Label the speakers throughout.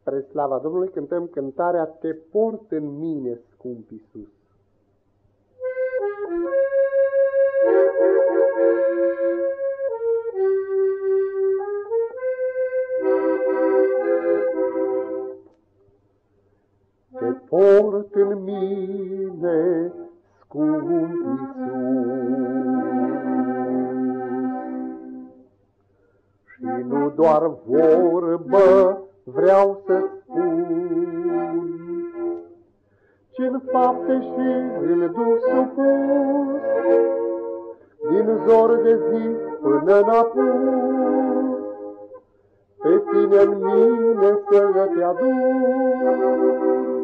Speaker 1: Spre slava Domnului cântăm cântarea Te port în mine, scump Iisus. Te port în mine, scump Iisus, și nu doar vorbă vreau să spun, ci-n fapte și în duh supus, din zor de zi până în apus, pe tine-n mine să te aduc.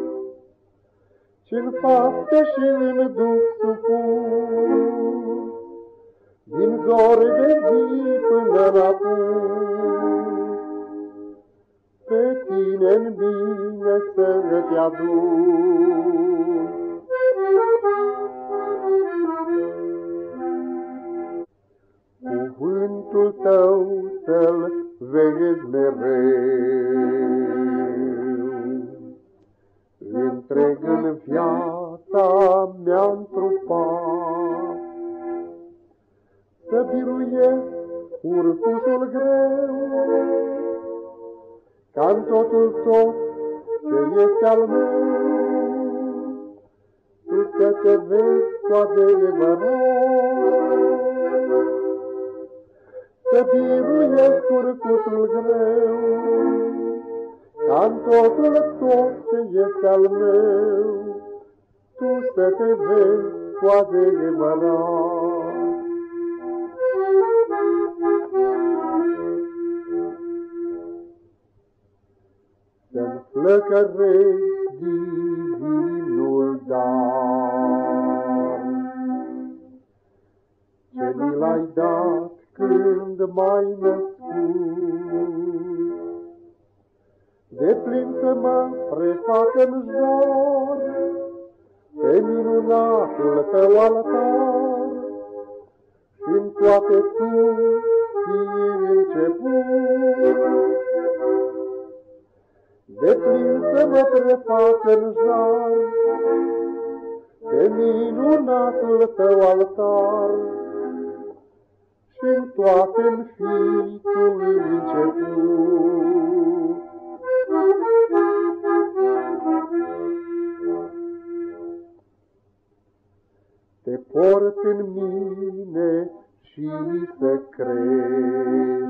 Speaker 1: Și-n fapte și în duh supus, din zor de zi până în apus, pe tine-n bine să te aduc. Cuvântul tău să-l vezi mereu, întreg în viața mea întrupat, să biruiesc urcușul greu, ca-n totul tot ce este al meu, tu să te vezi cu adevărat. Să biruiesc urcușul greu, ca-n totul tot ce este al meu, tu să te vezi cu adevărat. Să-mi flăcărești divinul dar, ce mi l-ai dat când m-ai născut, de plin să mă prefac în jar, pe minunatul tău altar, și-n toate tu fii început. De plin să mă prefac în jar, pe minunatul tău altar, și-n toate-mi fii tu început. Te port în mine și să crești,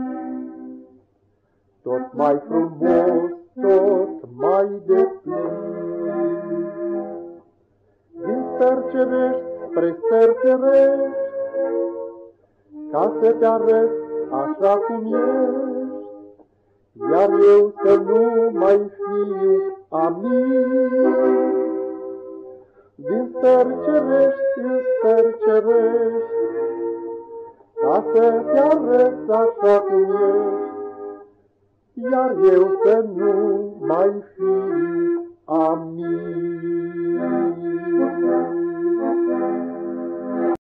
Speaker 1: tot mai frumos, tot mai deplin, din stări cerești spre stări cerești, ca să te arăt așa cum ești, iar eu să nu mai fiu amin. Din stări cerești în stări cerești, ca să te arăt așa cum ești, iar eu să nu mai fiu amin.